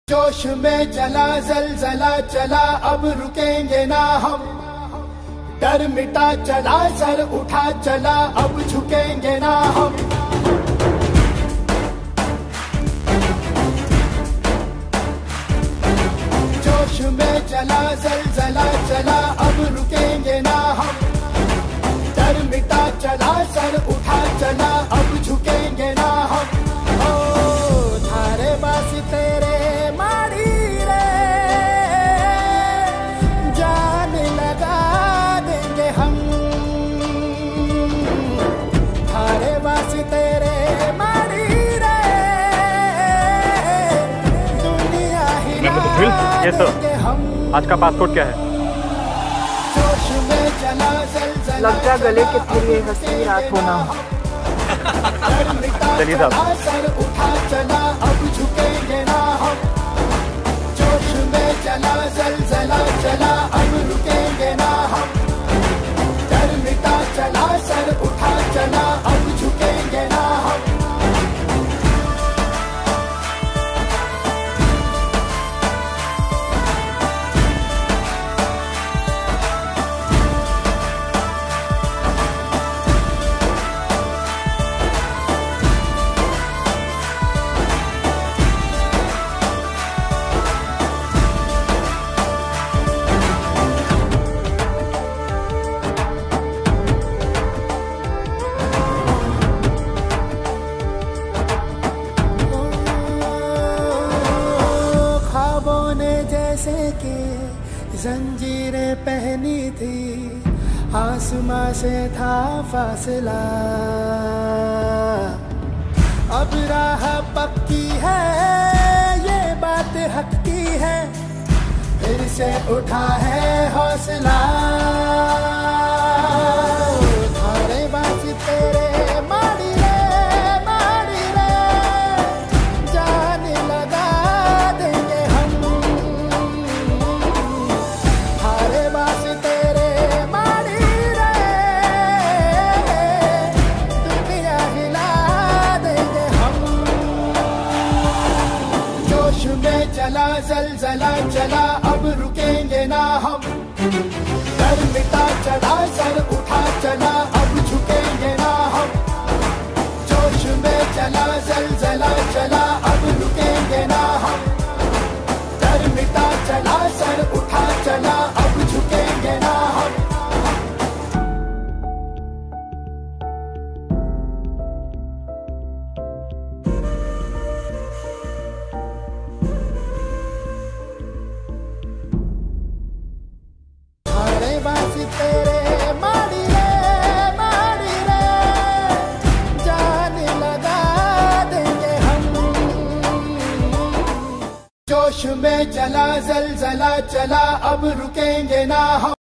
जोश में चला जलजला चला, अब रुकेंगे ना हम। डर मिटा चला, सर उठा चला, अब झुकेंगे ना हम। जोश में चला जलजला चला, अब रुकेंगे ना हम। डर मिटा चला, सर उठा चला, अब झुकेंगे ना हम। ओ थारे बास तेरे ये सर, आज का पासपोर्ट क्या है? लग जा गले कि फिर ये हंसी रात होना। चलिए साहब। उठा चला, अब झुकेंगे ना हम। जोश में चला जलजला चला, अब रुकेंगे ना हम। डर मिटा चला, सर उठा चला, अब झुकेंगे ना हम। जैसे कि जंजीरें पहनी थी, आसमां से था फासला। अब राह पक्की है, ये बात हक की है, फिर से उठा है हौसला। थारे बास तेरे चला जलजला चला, अब रुकेंगे ना हम। डर मिटा चला, सर उठा चला, अब झुकेंगे ना हम। जोश में चला जलजला चला, अब रुकेंगे ना हम। डर मिटा चला, सर उठा चला, अब झुकेंगे ना हम। तेरे मारी रे जान लगा देंगे हम। जोश में चला जलजला चला, अब रुकेंगे ना हम।